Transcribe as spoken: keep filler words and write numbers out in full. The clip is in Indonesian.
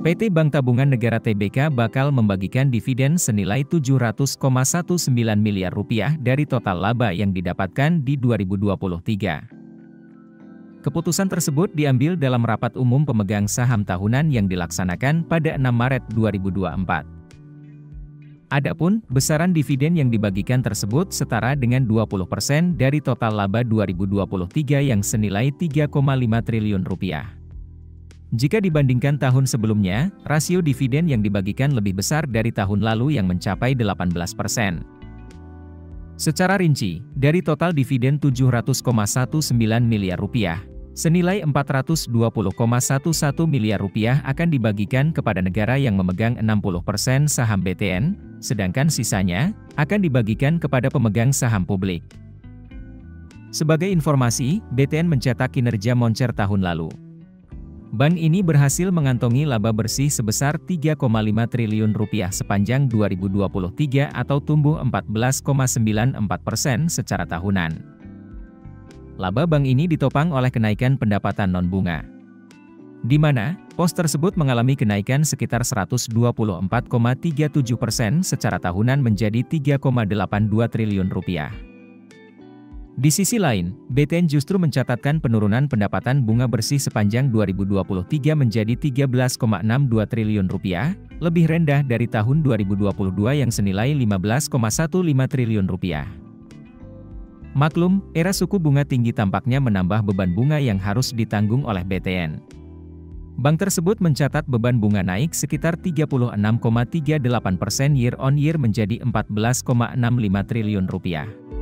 P T Bank Tabungan Negara T B K bakal membagikan dividen senilai tujuh ratus koma sembilan satu miliar rupiah dari total laba yang didapatkan di dua ribu dua puluh tiga. Keputusan tersebut diambil dalam rapat umum pemegang saham tahunan yang dilaksanakan pada enam Maret dua ribu dua puluh empat. Adapun, besaran dividen yang dibagikan tersebut setara dengan dua puluh persen dari total laba dua ribu dua puluh tiga yang senilai tiga koma lima triliun rupiah. Jika dibandingkan tahun sebelumnya, rasio dividen yang dibagikan lebih besar dari tahun lalu yang mencapai delapan belas persen. Secara rinci, dari total dividen tujuh ratus koma sembilan satu miliar rupiah, senilai empat ratus dua puluh koma satu satu miliar rupiah akan dibagikan kepada negara yang memegang enam puluh persen saham B T N, sedangkan sisanya akan dibagikan kepada pemegang saham publik. Sebagai informasi, B T N mencetak kinerja moncer tahun lalu. Bank ini berhasil mengantongi laba bersih sebesar tiga koma lima triliun rupiah sepanjang dua ribu dua puluh tiga atau tumbuh empat belas koma sembilan empat persen secara tahunan. Laba bank ini ditopang oleh kenaikan pendapatan non-bunga, di mana pos tersebut mengalami kenaikan sekitar seratus dua puluh empat koma tiga tujuh persen secara tahunan menjadi tiga koma delapan dua triliun rupiah. Di sisi lain, B T N justru mencatatkan penurunan pendapatan bunga bersih sepanjang dua ribu dua puluh tiga menjadi tiga belas koma enam dua triliun rupiah, lebih rendah dari tahun dua ribu dua puluh dua yang senilai lima belas koma lima belas triliun rupiah. Maklum, era suku bunga tinggi tampaknya menambah beban bunga yang harus ditanggung oleh B T N. Bank tersebut mencatat beban bunga naik sekitar tiga puluh enam koma tiga delapan persen year on year menjadi empat belas koma enam lima triliun rupiah.